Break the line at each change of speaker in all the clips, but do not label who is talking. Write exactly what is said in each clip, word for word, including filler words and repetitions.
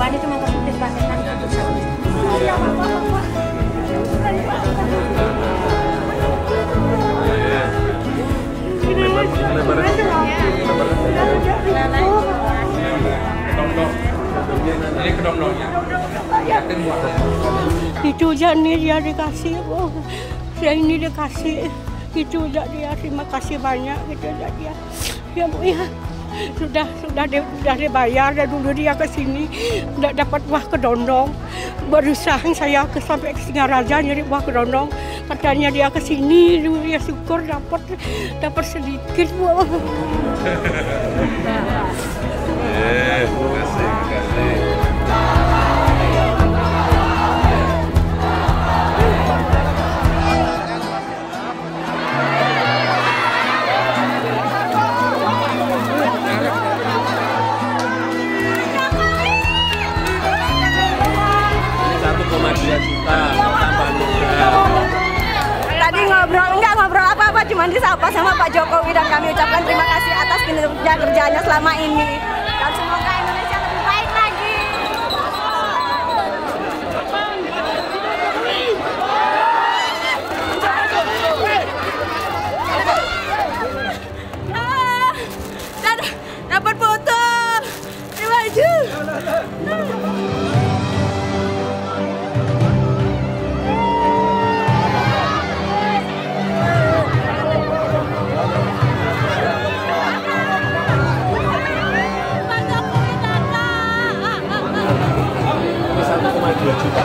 Bawahnya cuma tertulis paketan gitu. Iya, Pak.
Ini kedong-dongnya.
Itu aja nih dia dikasih, oh, saya ini dikasih, itu aja dia, terima kasih banyak gitu aja dia. Ya Bu ya, sudah sudah di, sudah dibayar dan dulu dia ke sini, tidak dapat buah kedondong. Berusaha saya ke sampai ke Singaraja nyari buah kedondong, katanya dia ke sini, dulu dia syukur dapat dapat sedikit Bu.
Eh, kasih, kasih. satu koma dua juta tambah juga.
Tadi ngobrol, enggak ngobrol apa-apa, cuma disapa sama Pak Jokowi dan kami ucapkan terima kasih atas kinerja kerjanya selama ini. Dan semoga Indonesia lebih baik lagi. Ah, dapat foto, terima kasih.
satu koma dua juta.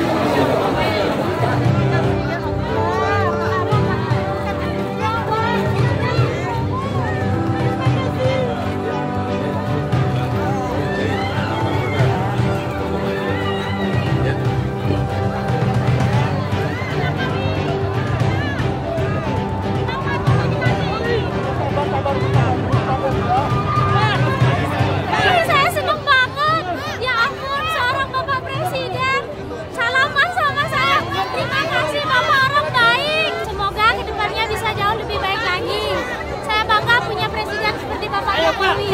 Saya senang banget. Ya ampun, seorang Bapak Presiden salaman sama saya. Terima kasih Bapak, orang baik. Semoga kedepannya bisa jauh lebih baik lagi. Saya bangga punya presiden seperti Bapak Jokowi.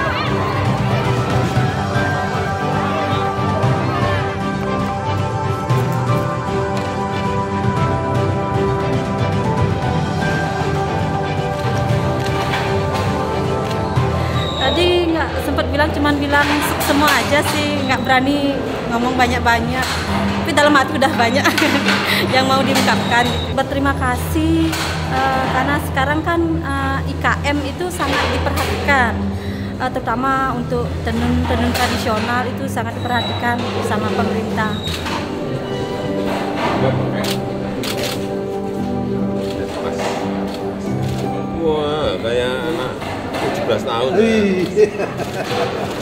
Tadi nggak sempat bilang, cuman bilang semua aja sih, nggak berani ngomong banyak-banyak. Tapi dalam hati udah banyak yang mau diungkapkan. Berterima kasih uh, karena sekarang kan uh, I K M itu sangat diperhatikan, uh, terutama untuk tenun-tenun tradisional itu sangat diperhatikan sama pemerintah.
Wah, kayak anak tujuh belas tahun.